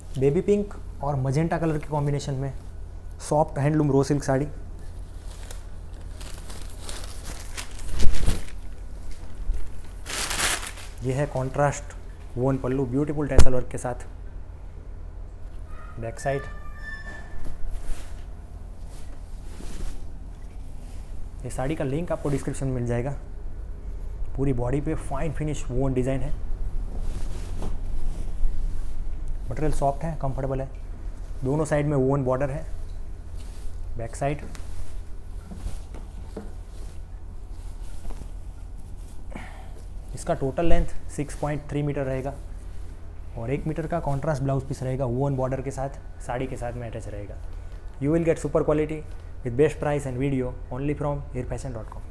Baby pink और magenta colour के combination में soft handloom raw silk sari. यह है कॉन्ट्रास्ट वोन पल्लू ब्यूटीफुल टैसल वर्क के साथ। बैक साइड ये साड़ी का लिंक आपको डिस्क्रिप्शन में मिल जाएगा। पूरी बॉडी पे फाइन फिनिश वोन डिज़ाइन है। मटेरियल सॉफ्ट है, कंफर्टेबल है। दोनों साइड में वोन बॉर्डर है। बैक साइड इसका टोटल लेंथ 6.3 मीटर रहेगा और 1 मीटर का कॉन्ट्रास्ट ब्लाउज पीस रहेगा वोन बॉर्डर के साथ, साड़ी के साथ में अटैच रहेगा। You will get super quality with best price and video only from airfashion.com।